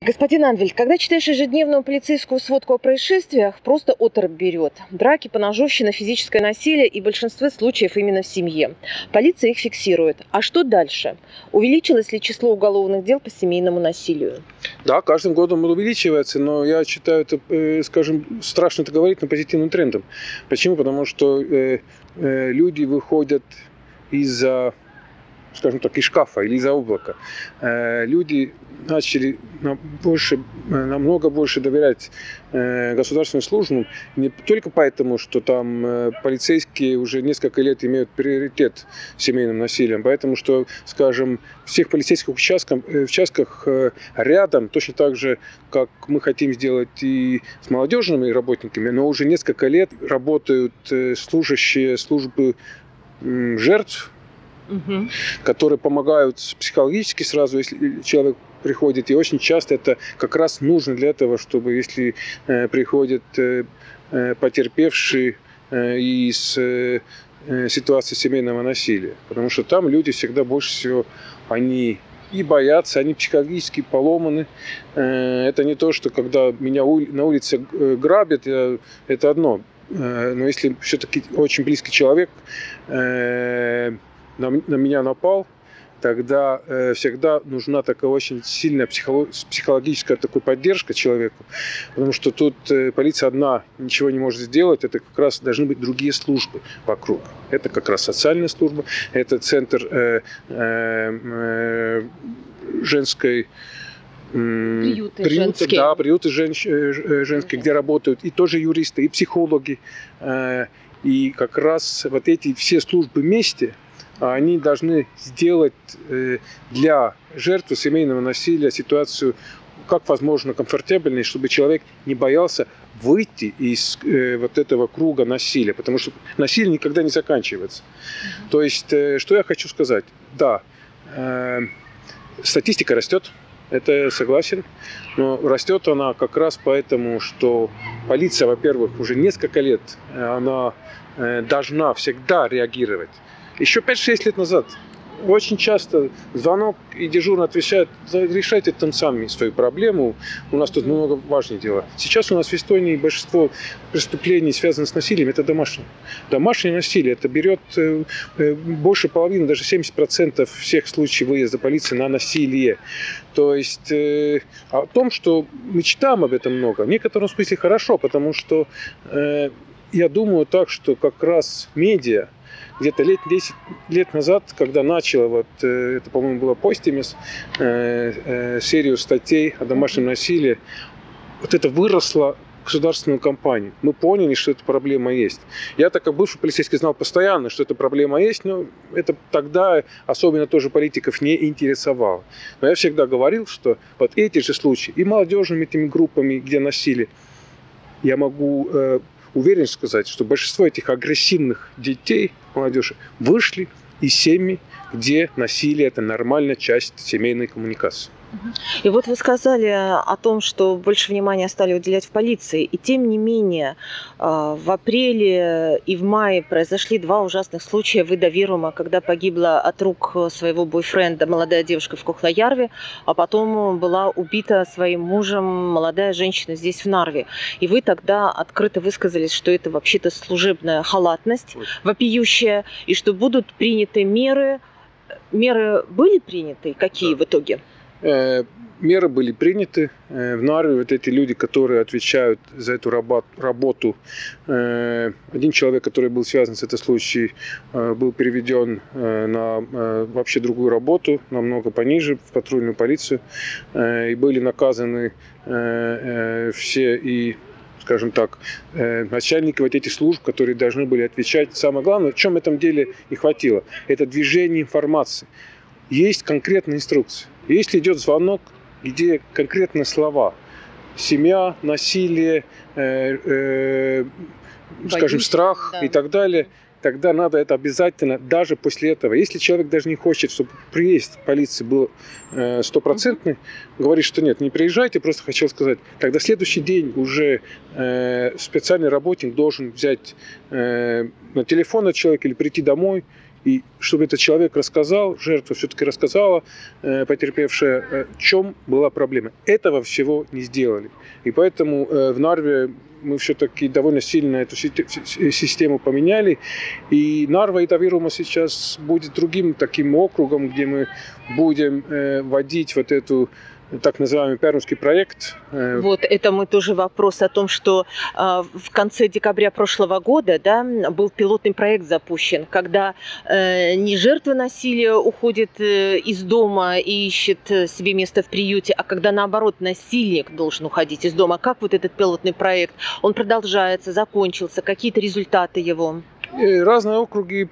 Господин Анвельд, когда читаешь ежедневную полицейскую сводку о происшествиях, просто оторопь берет. Драки, поножовщина, физическое насилие и в большинстве случаев именно в семье. Полиция их фиксирует. А что дальше? Увеличилось ли число уголовных дел по семейному насилию? Да, каждым годом он увеличивается, но я считаю это, скажем, страшно это говорить, но позитивным трендом. Почему? Потому что люди выходят из-за, скажем так, из шкафа или из-за облака. Люди начали намного больше доверять государственным службам, не только поэтому, что там полицейские уже несколько лет имеют приоритет семейным насилием, поэтому что, скажем, в всех полицейских участках рядом, точно так же, как мы хотим сделать и с молодежными работниками, но уже несколько лет работают служащие службы жертв, которые помогают психологически сразу, если человек приходит. И очень часто это как раз нужно для этого, чтобы если приходят потерпевшие из ситуации семейного насилия. Потому что там люди всегда больше всего, они и боятся, они психологически поломаны. Это не то, что когда меня на улице грабят, это одно. Но если все-таки очень близкий человек на меня напал, тогда всегда нужна такая очень сильная психологическая такая поддержка человеку, потому что тут полиция одна ничего не может сделать, это как раз должны быть другие службы вокруг. Это как раз социальная служба, это центр женской... Приюты женские, где работают и тоже юристы, и психологи. И как раз вот эти все службы вместе, они должны сделать для жертвы семейного насилия ситуацию как возможно комфортабельной, чтобы человек не боялся выйти из вот этого круга насилия, потому что насилие никогда не заканчивается. То есть, что я хочу сказать? Да, статистика растет, это я согласен, но растет она как раз поэтому, что полиция, во-первых, уже несколько лет, она должна всегда реагировать. Еще 5-6 лет назад очень часто звонок и дежурный отвечает: решайте там сами свою проблему, у нас тут много важных дел. Сейчас у нас в Эстонии большинство преступлений, связанных с насилием, это домашнее. Домашнее насилие, это берет больше половины, даже 70% всех случаев выезда полиции на насилие. То есть о том, что мы читаем об этом много, в некотором смысле хорошо, потому что я думаю так, что как раз медиа, где-то 10 лет назад, когда начала, это, по-моему, было Постимес, серию статей о домашнем насилии, вот это выросло в государственную кампанию. Мы поняли, что эта проблема есть. Я, так как бывший полицейский, знал постоянно, что эта проблема есть, но это тогда особенно тоже политиков не интересовало. Но я всегда говорил, что вот эти же случаи и молодежными этими группами, где насилие, я могу уверен сказать, что большинство этих агрессивных детей, молодежи, вышли из семьи, где насилие – это нормальная часть семейной коммуникации. И вот вы сказали о том, что больше внимания стали уделять в полиции. И тем не менее, в апреле и в мае произошли два ужасных случая в Ида-Вирума, когда погибла от рук своего бойфренда молодая девушка в Кохлаярве, а потом была убита своим мужем молодая женщина здесь, в Нарве. И вы тогда открыто высказались, что это вообще-то служебная халатность вопиющая, и что будут приняты меры. Меры были приняты? Какие в итоге? Меры были приняты. В Нарве вот эти люди, которые отвечают за эту работу, один человек, который был связан с этим случаем, был переведен на вообще другую работу, намного пониже, в патрульную полицию, и были наказаны все и, скажем так, начальники вот этих служб, которые должны были отвечать. Самое главное, в чем в этом деле не хватило, это движение информации. Есть конкретная инструкция. Если идет звонок, где конкретные слова: семья, насилие, скажем, страх, да, и так далее, тогда надо это обязательно, даже после этого. Если человек даже не хочет, чтобы приезд полиции был стопроцентный, говорит, что нет, не приезжайте, просто хотел сказать, тогда следующий день уже специальный работник должен взять на телефон от человека или прийти домой И чтобы этот человек рассказал, жертва все-таки рассказала, потерпевшая, в чем была проблема. Этого всего не сделали. И поэтому в Нарве мы все-таки довольно сильно эту систему поменяли. И Нарва и Итавирума сейчас будет другим таким округом, где мы будем вводить вот эту так называемый Пермский проект. Вот это мы тоже вопрос о том, что в конце декабря прошлого года, да, был пилотный проект запущен, когда не жертва насилия уходит из дома и ищет себе место в приюте, а когда наоборот насильник должен уходить из дома. Как вот этот пилотный проект? Он продолжается, закончился, какие-то результаты его? Разные округи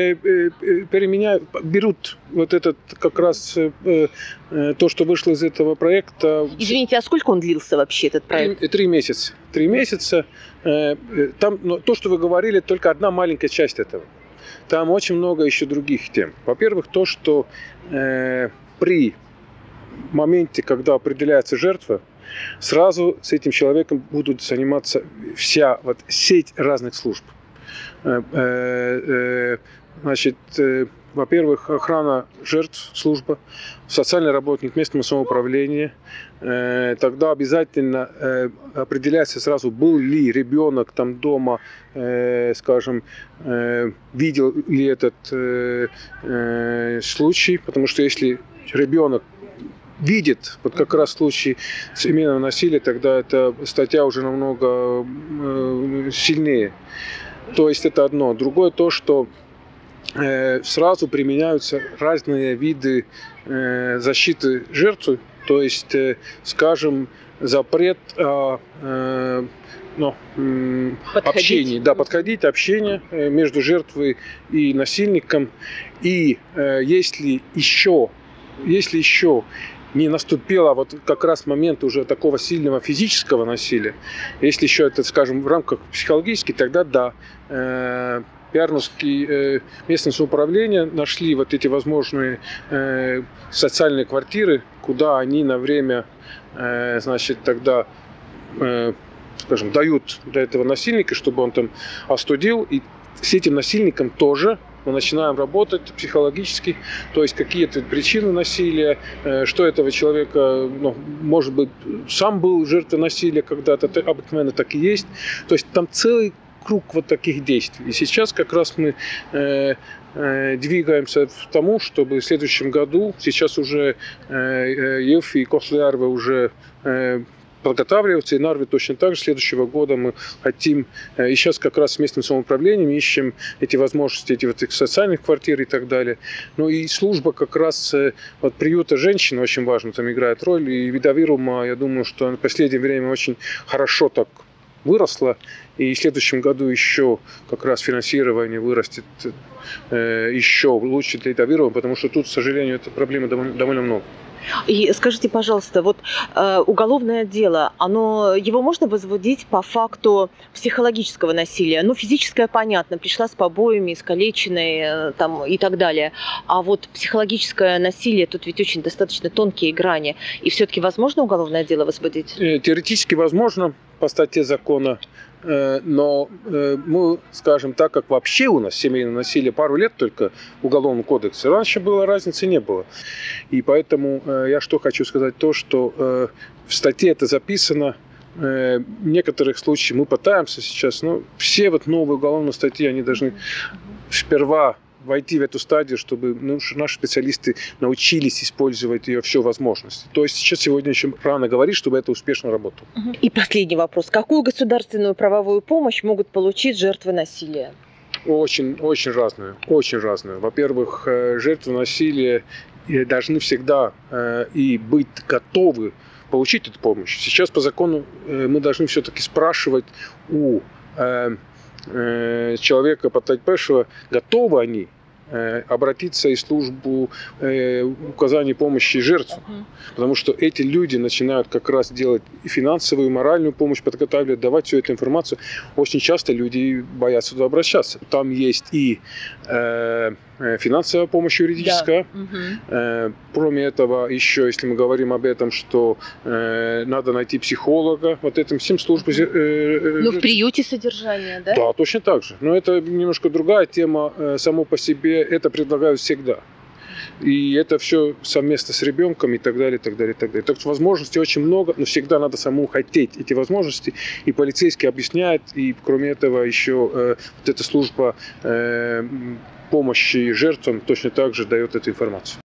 берут вот этот как раз то, что вышло из этого проекта. Извините, а сколько он длился вообще, этот проект? 3 месяца. 3 месяца. Там, то, что вы говорили, только одна маленькая часть этого. Там очень много еще других тем. Во-первых, то, что при моменте, когда определяется жертва, сразу с этим человеком будут заниматься вся вот сеть разных служб. Значит, во-первых, охрана жертв, служба, социальный работник местного самоуправления. Тогда обязательно определяется сразу, был ли ребенок там дома, скажем, видел ли этот случай, потому что если ребенок видит вот как раз случай семейного насилия, тогда эта статья уже намного сильнее. То есть это одно. Другое то, что сразу применяются разные виды защиты жертвы. То есть, скажем, запрет общения, подходить, общение между жертвой и насильником. И если еще не наступило вот как раз момент уже такого сильного физического насилия, если еще это, скажем, в рамках психологических, тогда да, Пермские местное самоуправление нашли вот эти возможные социальные квартиры, куда они на время, значит, тогда, скажем, дают для этого насильника, чтобы он там остудил, и с этим насильником тоже мы начинаем работать психологически, то есть какие-то причины насилия, что этого человека, может быть, сам был жертвой насилия когда-то, обыкновенно так и есть. То есть там целый круг вот таких действий. И сейчас как раз мы двигаемся к тому, чтобы в следующем году, сейчас уже ЕФ и Кослярве уже подготавливаются, и Нарве точно так же. Следующего года мы хотим, и сейчас как раз с местным самоуправлением ищем эти возможности, этих социальных квартир и так далее. Ну и служба как раз вот приюта женщин очень важно там играет роль, и Итавирума, я думаю, что в последнее время очень хорошо так выросла, и в следующем году еще как раз финансирование вырастет еще лучше для Итавирума, потому что тут, к сожалению, этой проблемы довольно много. И скажите, пожалуйста, вот уголовное дело, его можно возводить по факту психологического насилия? Ну, физическое, понятно, пришла с побоями, искалеченной там, и так далее. А вот психологическое насилие, тут ведь очень достаточно тонкие грани. И все-таки возможно уголовное дело возводить? Теоретически возможно по статье закона. Но мы, скажем, так как вообще у нас семейное насилие пару лет только в Уголовном кодексе, раньше было, разницы не было. И поэтому я что хочу сказать, то, что в статье это записано, в некоторых случаях мы пытаемся сейчас, но все вот новые уголовные статьи, они должны сперва войти в эту стадию, чтобы наши специалисты научились использовать ее все возможности. То есть сейчас сегодня еще рано говорить, чтобы это успешно работало. И последний вопрос. Какую государственную правовую помощь могут получить жертвы насилия? Очень разную. Очень разную. Во-первых, жертвы насилия должны всегда и быть готовы получить эту помощь. Сейчас по закону мы должны все-таки спрашивать у человека потерпевшего, готовы они обратиться в службу указания помощи жертвам. Потому что эти люди начинают как раз делать и финансовую, и моральную помощь, подготавливать, давать всю эту информацию. Очень часто люди боятся туда обращаться. Там есть и финансовая помощь юридическая. Да. Кроме этого, еще, если мы говорим об этом, что надо найти психолога, вот этим всем службы... Ну, в приюте содержание, да? Да, точно так же. Но это немножко другая тема. Само по себе это предлагают всегда. И это все совместно с ребенком и так далее, и так далее, и так далее. Так что возможностей очень много, но всегда надо самому хотеть эти возможности. И полицейский объясняет, и кроме этого еще вот эта служба помощи жертвам точно так же дает эту информацию.